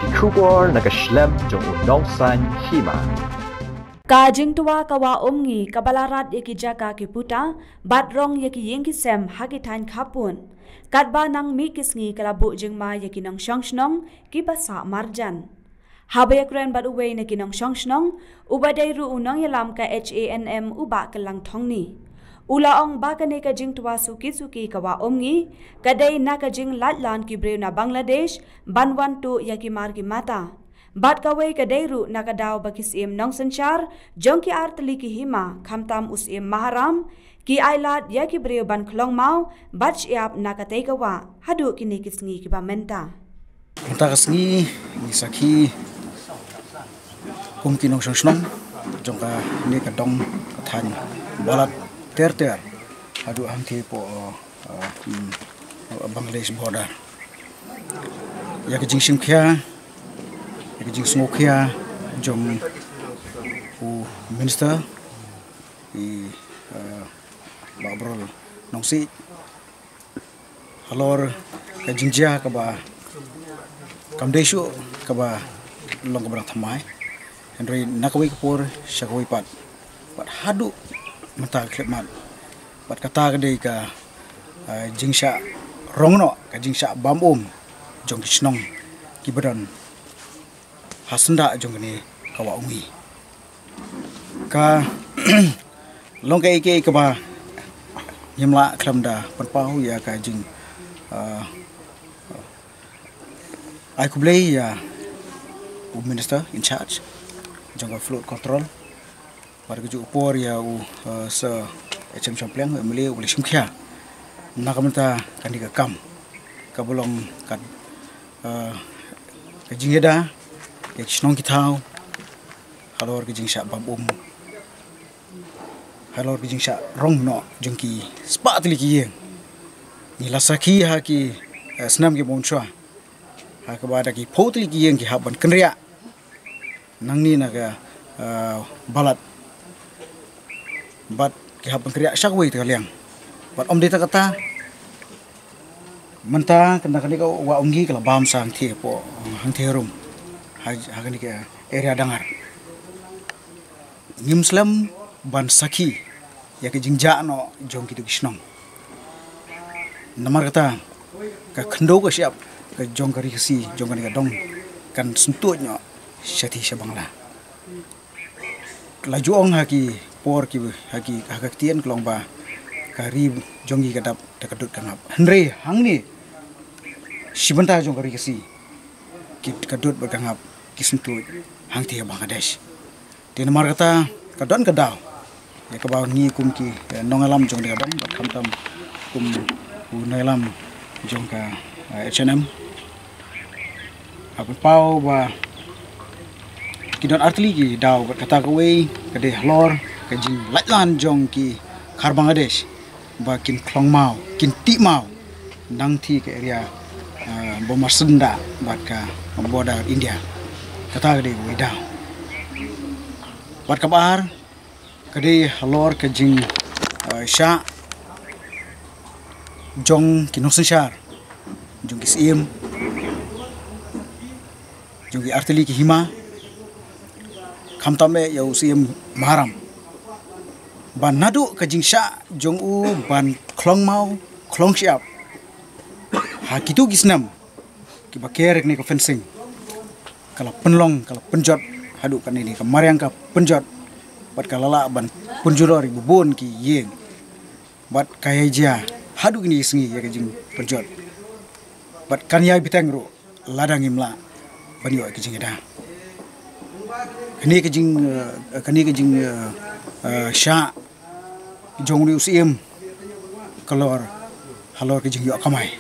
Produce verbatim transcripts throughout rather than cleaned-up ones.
Kubor nakaslem jong unongsan hima. Kajing tua kawa omngi kabalarat yaki jaka kiputa batrong yaki yengki sem hagitan kapun katba nang mi kisngi kalabu jingma yaki nang shongshnong ki basa marjan habayakren bat uwe naki nang shongshnong ubadai ru unong yalam ka H A N M uba kelang thongni ula ong bakane ka jing tua suki suki kawa omngi kadai na ka jing latlan ki breu na Bangladesh banwan tu yaki margi mata Bat kawai kadairu nakadaw bakis im nong sanchar jongki artli ki hima khamtam us im maharam ki ailat ya ki breu ban klong mau batch yap nakatay kawa hadu kini kisngi ki bamenta Menta kasngi ni sakhi kum kinong shongshnong jongka ni kadong kathan balat ter ter hadu hamthi po Bangladesh border ya ki jingsim khya Jing Smokia jom u minister i babrol nongsi halor ka jingjia ka ba kamdeshu ka ba long ka ba thamai henry nakawai por shakawai pat pat hadu mata klepmat pat kata ka dei ka jingsha rongno ka jingsha bamom jong kisnong kibadan hasenda jong ni kawa umi ka long ka ike ka ba nyamla klamda panpau ya ka jing ai kublei ya u minister in charge jong ka flood control par ka ju por ya u sa hm champleng emile u lishmkhya nakamta kandika kam ka bolong ka ka jingeda Yak shnong kitau, halor kijing syak babum, halor kijing syak rong no jengki spa tili kiyeng, ni lasaki ha ki senam ki bonchwa, ha kabada ki pou tili kiyeng ki haban kenria, nang ni naga balat, bat ki haban kenria syakway tu kaliang, bat om dita kata, mentang kena kena kau wa onggi kalau bam sang thi po hang thi rum. Hagan ke area dangar ngimslam ban sakhi ya ke jingja no jong kitu kisnong namar kata ka khndo ka siap ka jong kari si jong kan dong kan suntunya syati syabangla laju ong haki por ki haki hakaktian klong ba kari jongi kadap takadut kanap henry hangni sibanta jong kari si kit kadut berkangap kisuntu hang tia Bangladesh. Di nomor kata kadon kadaw. Ya kabaw ni kum ki nongalam jong de kadon bat khamtam kum unalam jong ka H and M. Apa pau ba kidon artli ki daw bat kata kawai kade halor ka jing latlan jong ki khar Bangladesh ba kin klong mau kin ti mau nang thi ke area bomar senda bat ka border India. Kata kade widau wat kabar kade halor ke jing sha jong kinong sanchar jong kisim jong ki artili ki hima khamtame yau sim maharam ban nadu ke jing sha jong u ban klong mau klong siap ha kitu gisnam ki baker ni ko fencing kalau penlong kalau penjot hadu kan ini kemarin ka penjot bat kalala ban punjuro ribu bon ki yeng bat kaya jia hadu ini sengi ya kejing penjot bat kan ya bitang ru ladang imla ban yo kejing da kini kejing kini kejing sha jong liu sim kalor halor kejing yo kamai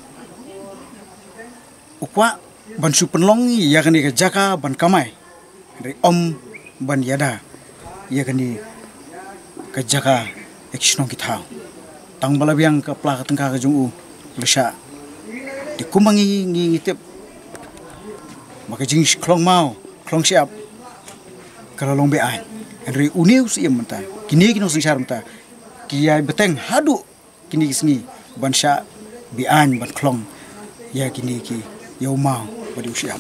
ukwa ban su penlong ya kani ke jaka ban kamai dari om ban yada ya kani ke jaka ekisnong kitau tang balabiang ke plak tengka ke jungu lesha di kumangi ngitip maka jing klong mau klong siap kalau long bean dari uniu si menta kini kini sing menta kiai beteng hadu kini sengi ban sya bian ban klong ya kini ki yau mau badi usiap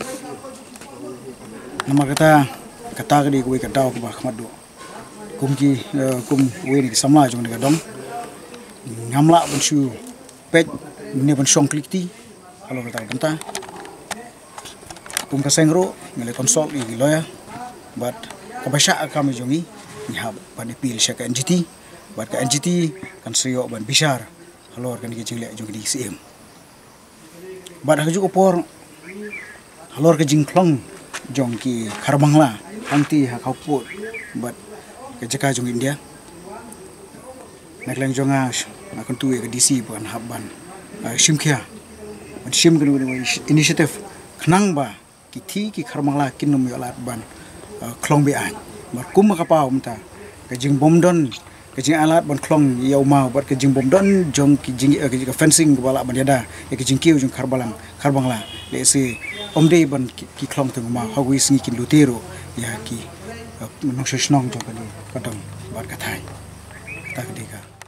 nama kata kata kadi kuwi kata ko ba khamadu kum ki kum we ni samla jong ni dong ngamla ban su pet ni ban song klikti kalau kata benta kum ka sengro ngale konsol i loya but kabasha kami jongi ni hab ban pil sha ka N G T but ka N G T kan seyo ban bishar halor kan ki jingle jong di C M but ha ju opor halor ka jingklong jong ki kharbangla anti ha kauput but ke jaka jong India naklang jonga nakon tuwe ke D C ban habban shimkhia ban shim gnu initiative khnang ba ki thi ki kharbangla kinum yolat ban klong be an bar kum ka pa umta ke jing bomdon ke jing alat ban klong yau mau bar ke jing bomdon jong ki jing ke fencing bala ban yada ke jing kiu jong kharbalang kharbangla le se omde ban ki klong tu ma hawi singi kin lutero ya ki nong shnong to kan kadang bar kathai tak deka